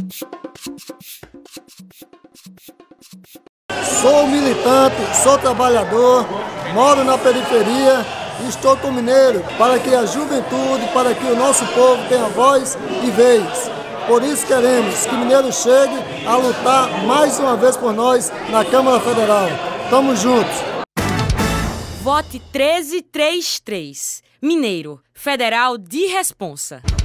Sou militante, sou trabalhador, moro na periferia e estou com Mineiro para que a juventude, para que o nosso povo tenha voz e vez. Por isso queremos que Mineiro chegue a lutar mais uma vez por nós na Câmara Federal. Tamo juntos! Vote 1333. Mineiro, Federal de Responsa.